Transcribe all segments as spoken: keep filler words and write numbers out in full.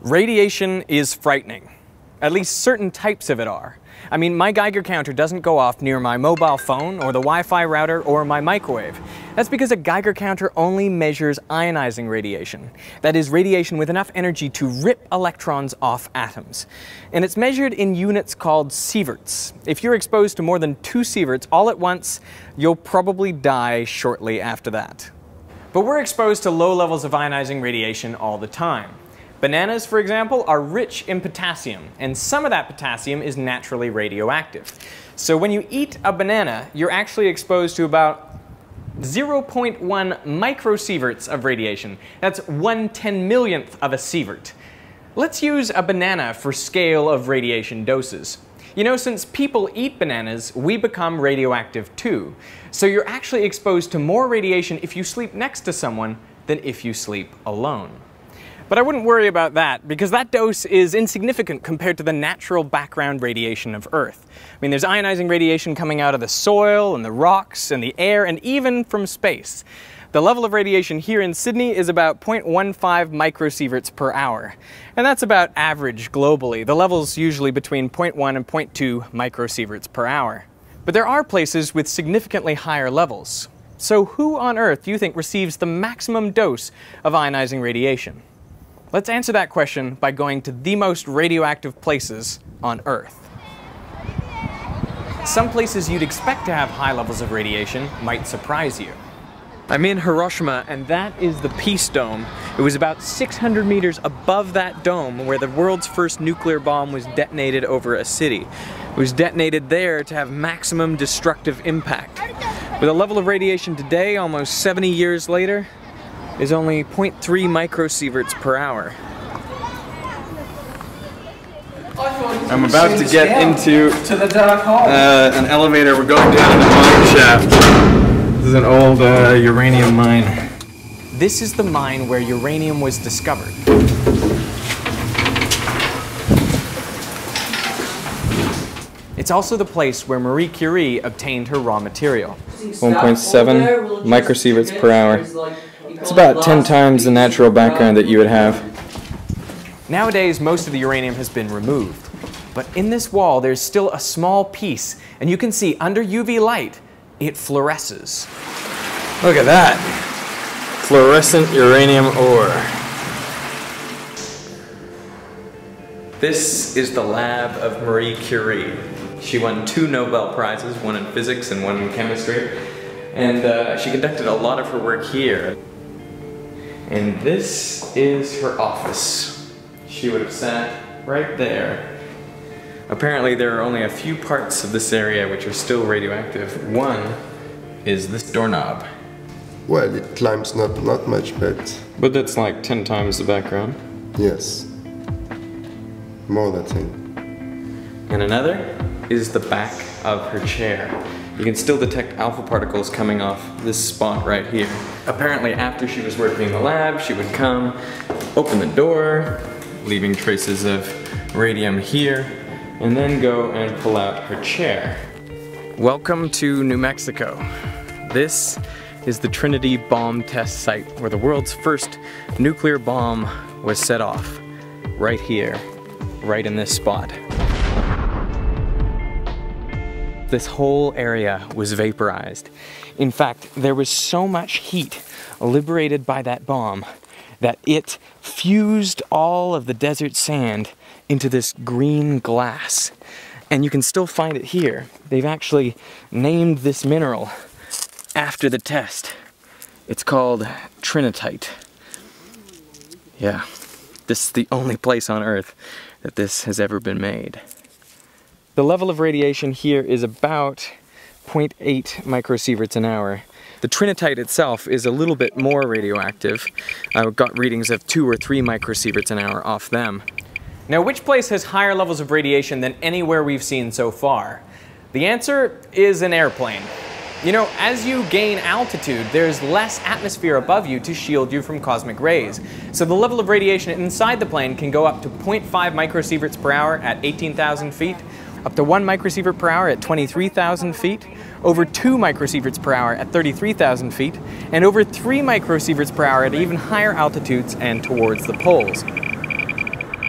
Radiation is frightening. At least certain types of it are. I mean, my Geiger counter doesn't go off near my mobile phone or the Wi-Fi router or my microwave. That's because a Geiger counter only measures ionizing radiation. That is, radiation with enough energy to rip electrons off atoms. And it's measured in units called Sieverts. If you're exposed to more than two Sieverts all at once, you'll probably die shortly after that. But we're exposed to low levels of ionizing radiation all the time. Bananas, for example, are rich in potassium, and some of that potassium is naturally radioactive. So when you eat a banana, you're actually exposed to about zero point one microsieverts of radiation. That's one ten millionth of a sievert. Let's use a banana for scale of radiation doses. You know, since people eat bananas, we become radioactive too. So you're actually exposed to more radiation if you sleep next to someone than if you sleep alone. But I wouldn't worry about that, because that dose is insignificant compared to the natural background radiation of Earth. I mean, there's ionizing radiation coming out of the soil and the rocks and the air and even from space. The level of radiation here in Sydney is about zero point one five microsieverts per hour. And that's about average globally. The level's usually between zero point one and zero point two microsieverts per hour. But there are places with significantly higher levels. So who on Earth do you think receives the maximum dose of ionizing radiation? Let's answer that question by going to the most radioactive places on Earth. Some places you'd expect to have high levels of radiation might surprise you. I'm in Hiroshima, and that is the Peace Dome. It was about six hundred meters above that dome where the world's first nuclear bomb was detonated over a city. It was detonated there to have maximum destructive impact. With a level of radiation today, almost seventy years later, is only zero point three microsieverts per hour. I'm about to get into uh, an elevator. We're going down the mine shaft. This is an old uh, uranium mine. This is the mine where uranium was discovered. It's also the place where Marie Curie obtained her raw material. one point seven microsieverts per hour. It's about ten times the natural background that you would have. Nowadays, most of the uranium has been removed. But in this wall, there's still a small piece, and you can see under U V light, it fluoresces. Look at that. Fluorescent uranium ore. This is the lab of Marie Curie. She won two Nobel Prizes, one in physics and one in chemistry. And uh, she conducted a lot of her work here. And this is her office. She would have sat right there. Apparently there are only a few parts of this area which are still radioactive. One is this doorknob. Well, it climbs not, not much, but... But that's like ten times the background. Yes. More than ten. And another is the back of her chair. You can still detect alpha particles coming off this spot right here. Apparently after she was working in the lab, she would come, open the door, leaving traces of radium here, and then go and pull out her chair. Welcome to New Mexico. This is the Trinity bomb test site where the world's first nuclear bomb was set off. Right here, right in this spot. This whole area was vaporized. In fact, there was so much heat liberated by that bomb that it fused all of the desert sand into this green glass. And you can still find it here. They've actually named this mineral after the test. It's called trinitite. Yeah, this is the only place on Earth that this has ever been made. The level of radiation here is about zero point eight microsieverts an hour. The trinitite itself is a little bit more radioactive. I got readings of two or three microsieverts an hour off them. Now, which place has higher levels of radiation than anywhere we've seen so far? The answer is an airplane. You know, as you gain altitude, there's less atmosphere above you to shield you from cosmic rays. So the level of radiation inside the plane can go up to zero point five microsieverts per hour at eighteen thousand feet, up to one microsievert per hour at twenty-three thousand feet, over two microsieverts per hour at thirty-three thousand feet, and over three microsieverts per hour at even higher altitudes and towards the poles.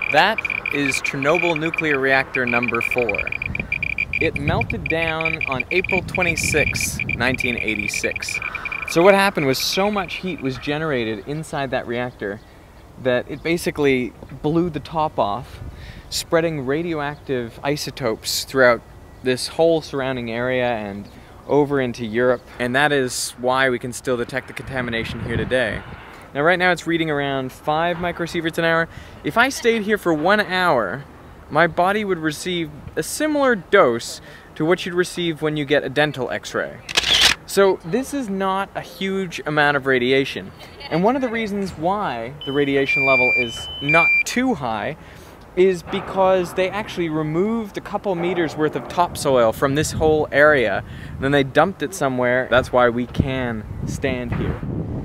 That is Chernobyl nuclear reactor number four. It melted down on April twenty-sixth, nineteen eighty-six. So what happened was so much heat was generated inside that reactor that it basically blew the top off, spreading radioactive isotopes throughout this whole surrounding area and over into Europe. And that is why we can still detect the contamination here today. Now right now it's reading around five microsieverts an hour. If I stayed here for one hour, my body would receive a similar dose to what you'd receive when you get a dental x-ray. So this is not a huge amount of radiation. And one of the reasons why the radiation level is not too high is because they actually removed a couple meters worth of topsoil from this whole area, and then they dumped it somewhere. That's why we can stand here.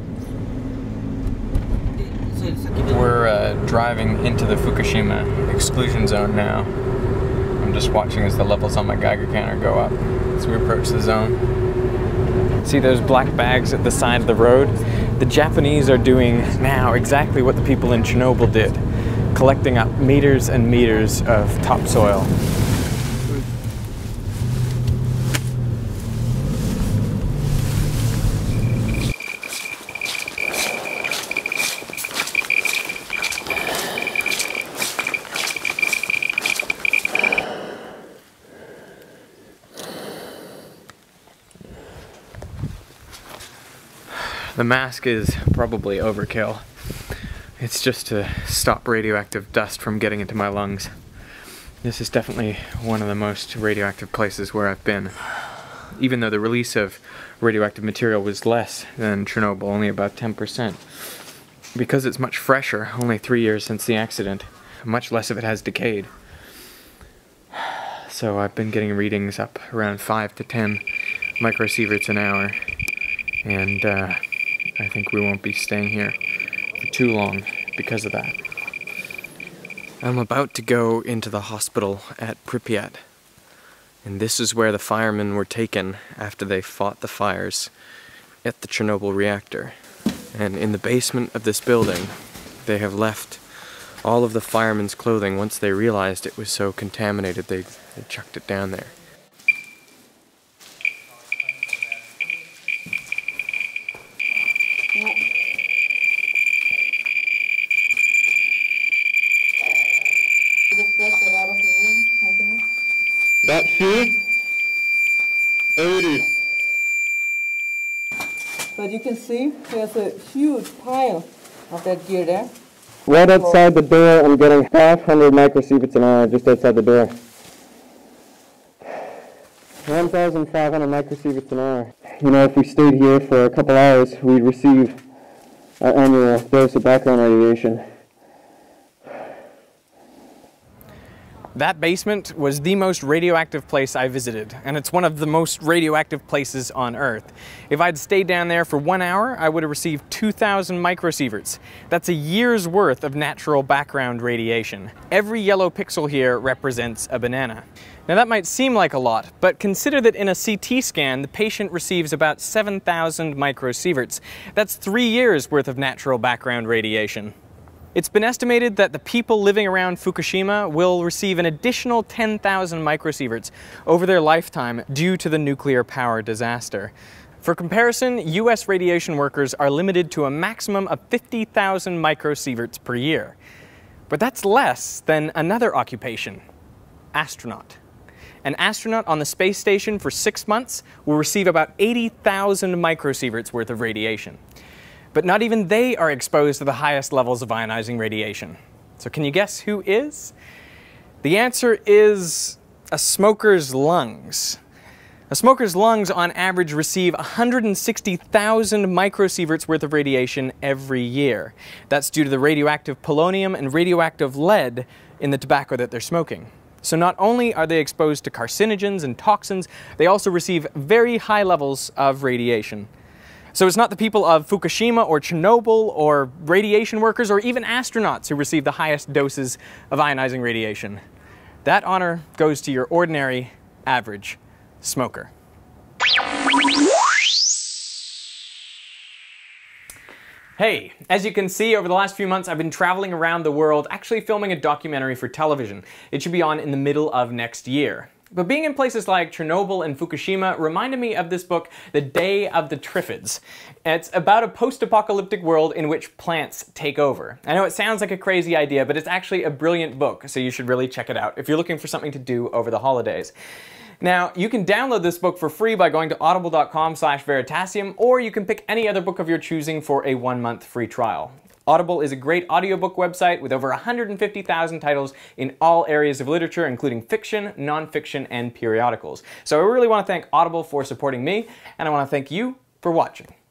We're uh, driving into the Fukushima exclusion zone now. I'm just watching as the levels on my Geiger counter go up as we approach the zone. See those black bags at the side of the road? The Japanese are doing now exactly what the people in Chernobyl did, collecting up meters and meters of topsoil. The mask is probably overkill. It's just to stop radioactive dust from getting into my lungs. This is definitely one of the most radioactive places where I've been. Even though the release of radioactive material was less than Chernobyl, only about ten percent. Because it's much fresher, only three years since the accident, much less of it has decayed. So I've been getting readings up around five to ten microsieverts an hour. And uh, I think we won't be staying here for too long because of that. I'm about to go into the hospital at Pripyat, and this is where the firemen were taken after they fought the fires at the Chernobyl reactor. And in the basement of this building, they have left all of the firemen's clothing. Once they realized it was so contaminated, they, they chucked it down there. That here, eighty. But you can see there's a huge pile of that gear there. Right outside the door, I'm getting five hundred microsieverts an hour just outside the door. one thousand five hundred microsieverts an hour. You know, if we stayed here for a couple hours, we'd receive our annual dose of background radiation. That basement was the most radioactive place I visited, and it's one of the most radioactive places on Earth. If I'd stayed down there for one hour, I would have received two thousand microsieverts. That's a year's worth of natural background radiation. Every yellow pixel here represents a banana. Now that might seem like a lot, but consider that in a C T scan, the patient receives about seven thousand microsieverts. That's three years worth of natural background radiation. It's been estimated that the people living around Fukushima will receive an additional ten thousand microsieverts over their lifetime due to the nuclear power disaster. For comparison, U S radiation workers are limited to a maximum of fifty thousand microsieverts per year. But that's less than another occupation, astronaut. An astronaut on the space station for six months will receive about eighty thousand microsieverts worth of radiation. But not even they are exposed to the highest levels of ionizing radiation. So can you guess who is? The answer is a smoker's lungs. A smoker's lungs on average receive one hundred sixty thousand microsieverts worth of radiation every year. That's due to the radioactive polonium and radioactive lead in the tobacco that they're smoking. So not only are they exposed to carcinogens and toxins, they also receive very high levels of radiation. So it's not the people of Fukushima or Chernobyl or radiation workers or even astronauts who receive the highest doses of ionizing radiation. That honor goes to your ordinary, average smoker. Hey, as you can see, over the last few months I've been traveling around the world actually filming a documentary for television. It should be on in the middle of next year. But being in places like Chernobyl and Fukushima reminded me of this book, The Day of the Triffids. It's about a post-apocalyptic world in which plants take over. I know it sounds like a crazy idea, but it's actually a brilliant book, so you should really check it out if you're looking for something to do over the holidays. Now, you can download this book for free by going to audible dot com slash veritasium, or you can pick any other book of your choosing for a one-month free trial. Audible is a great audiobook website with over one hundred fifty thousand titles in all areas of literature, including fiction, nonfiction, and periodicals. So I really want to thank Audible for supporting me, and I want to thank you for watching.